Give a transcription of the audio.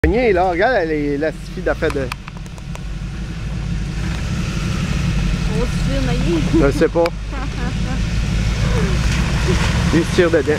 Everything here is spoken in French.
Là, regarde, elle est lastifiée d'affaire de... On se tire, Maggie. Je sais pas. Il se tire dedans.